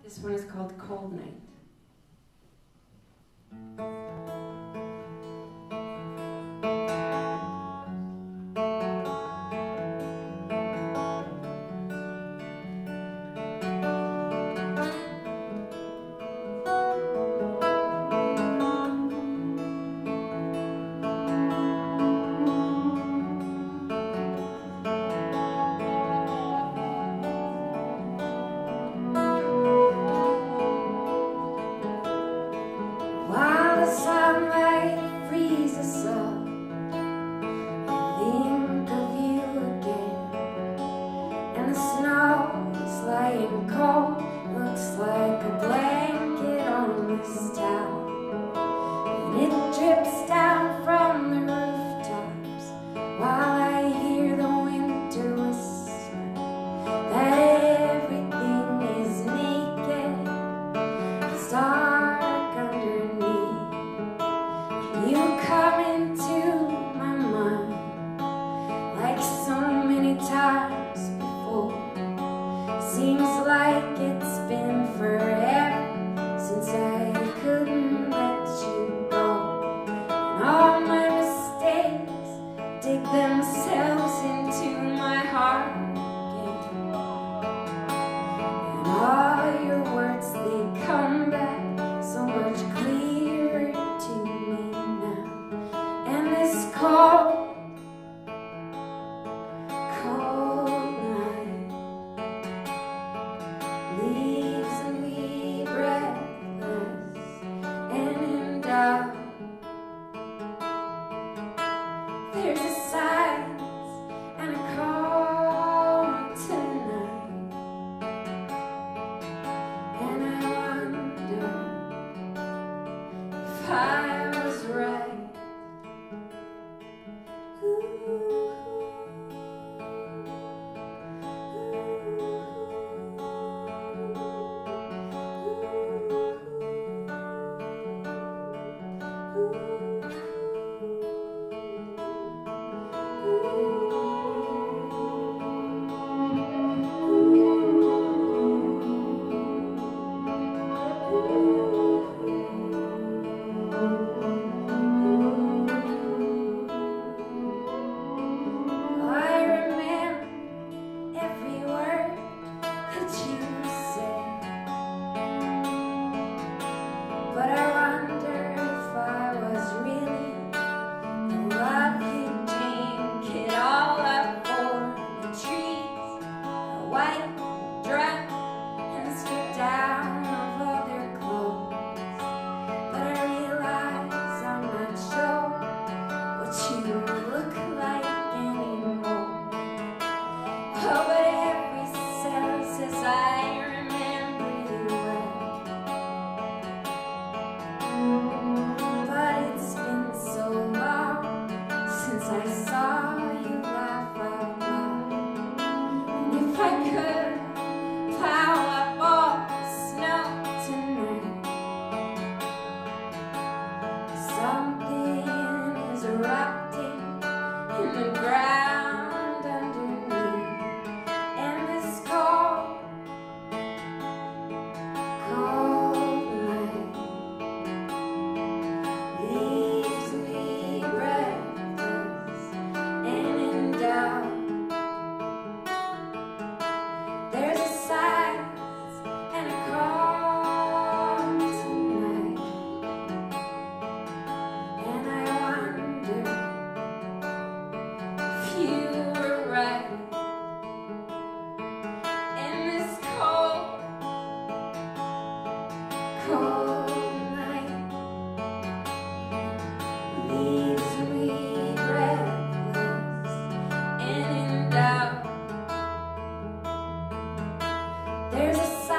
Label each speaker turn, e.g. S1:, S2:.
S1: This one is called Cold Night.
S2: Cold, looks like a blanket on this town, and it drips down from the rooftops while I hear the winter whisper that everything is naked, it's dark underneath. You come into my mind like so many times before. Seems like it's been forever since I couldn't let you go. And all my mistakes dig themselves into my heart again. And all your words, they come back so much clearer to me now. And this cold leaves me breathless and in doubt. There's a silence and a calm tonight, and I wonder if I was right. But I wonder if I was really the love you drink it all up for. The trees are white, dry, and stripped down of all their clothes. But I realize I'm not sure what you look like anymore. Oh, but every cell says I remember you well. But it's been so long since I saw you laugh out loud. And if I could plow up all the snow tonight, something is erupting in the ground underneath. And this cold night leaves me breathless and in doubt. There's a silence and a calm tonight, and I wonder if you were right. In this cold night leaves me breathless and in doubt. There's a